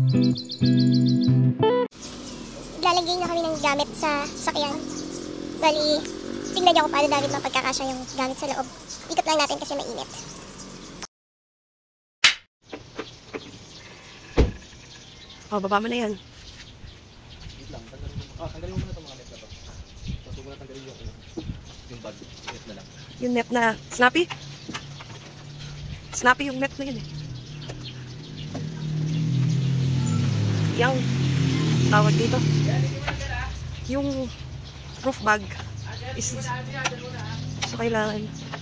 Lalagay na kami ng gamit sa sakyan. Bali, tingnan niyo kung paano namin mapagkakasya yung gamit sa loob. Ikot lang natin kasi mainit. Oh, baba mo na yan. Wait lang, tanggalin mo muna itong mga net na to. Tapos huwag mo na tanggalin yung bag, net na lang. Yung net na snappy? Snappy yung net na yun eh. Yung tawag dito. Yung roof bag is so kailangan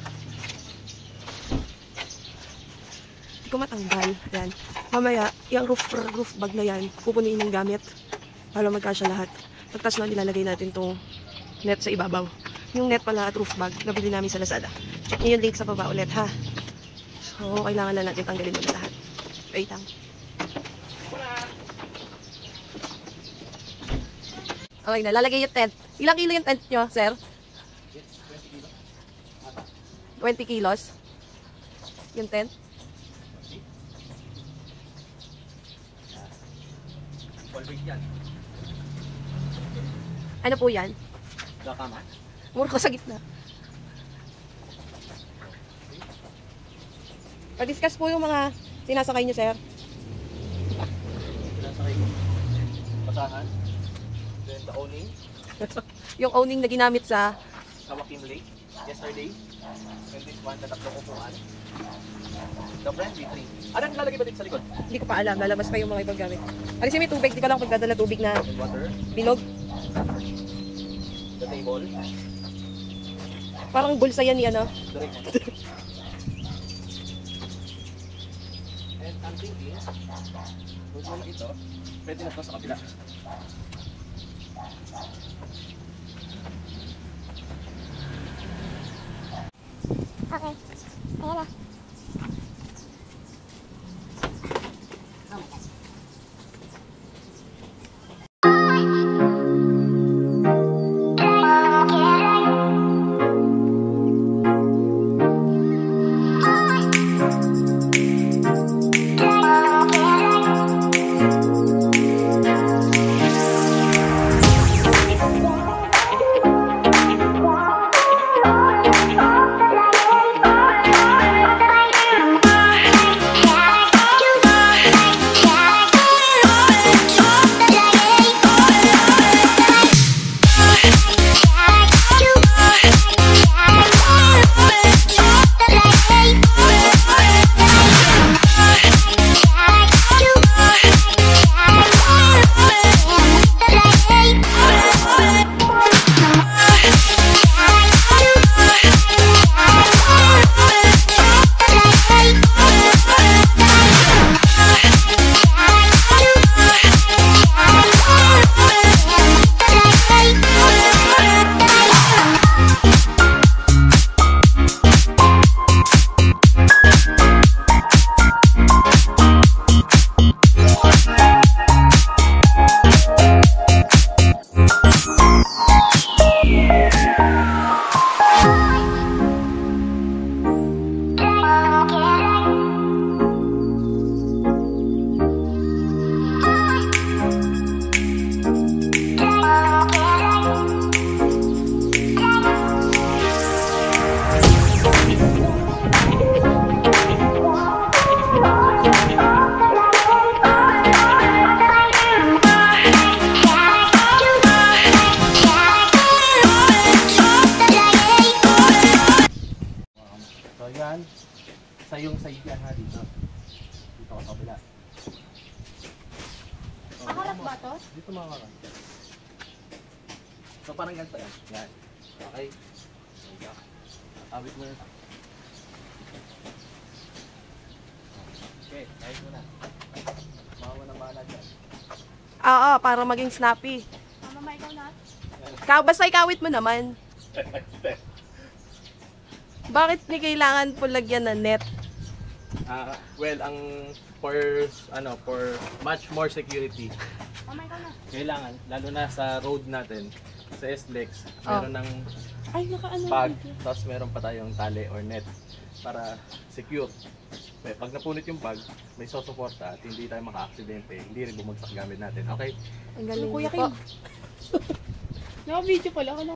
hindi ko matanggal. Yan. Mamaya, yung roof bag na yan, pupunin yung gamit para magkasya lahat. Pagtas na nilalagay natin tong net sa ibabaw. Yung net pala at roof bag, nabili namin sa Lazada. Check nyo yung link sa baba ulit, ha? So, kailangan na natin tanggalin muna lahat. Wait lang. Okay na, lalagay yung tent. Ilang kilo yung tent nyo, sir? 20 kilos? Yung tent? All-weight yan. Ano po yan? Nakama? Mura ko sa gitna. Pa-discuss po yung mga sinasakay nyo, sir. Sinasakay ko. Pasahan. Then the owning. Yung owning na ginamit sa Kawakim Lake. Yesterday. And this one, tatlong upuan. The friendly tree. Anong lalagay ba dito sa likod? hindi ko pa alam, lalabas pa yung mga ibang gamit. Alisin may tubig, di ko lang pagdadala tubig na And water. bilog. The table. Parang bulsa yan ni ano. The remote. And I'm thinking, kung wala ito, pwede na ito sa kabila. Okay. Ayan na. Sa yung side yan ha, dito. Dito ka sa kabila. Makarap ba to? Dito makakarap. So parang ganito yan. Yan. Okay. Awit mo na. Okay, kahit mo na. Makawa na bahala dyan. Oo, para maging snappy. Mama, ikaw na? Basta ikawit mo naman. Bakit ni kailangan po lagyan ng net? Well, ang for much more security. Mama, ikaw na? Kailangan, lalo na sa road natin, sa SLEX, meron ng Ay, nakaano bag, tapos meron pa tayong tali or net para secure. Pag napunit yung bag, may susuporta at hindi tayo maka-aksidente, hindi rin bumagsak gamit natin. Okay? Ang galing Kuya po. Kim. Naka-video pala ako na.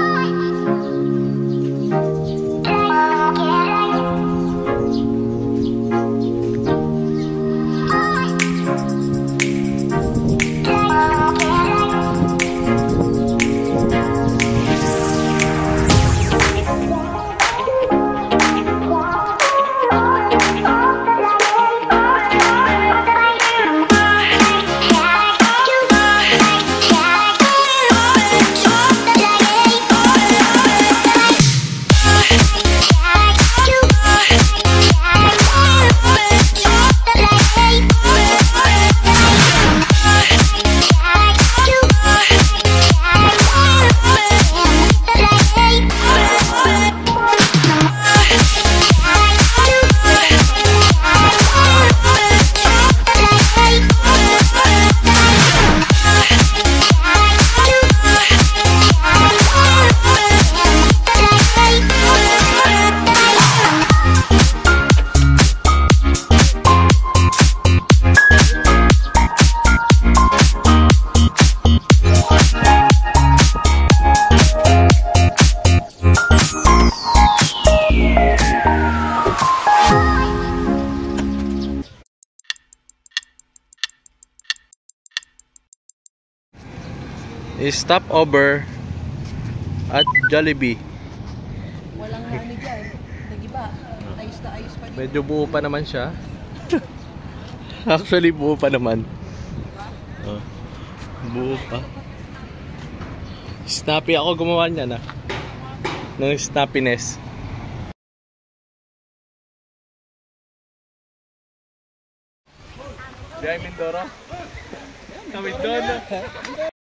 Stop over at Jollibee. Walang ano dyan. Nagiba. Ayos na ayos pa dito. Medyo buo pa naman siya. Actually, buo pa naman. Oh, buo pa. Snappy ako gumawa niyan, ng snappiness. Jai Mindoro. Kami doon.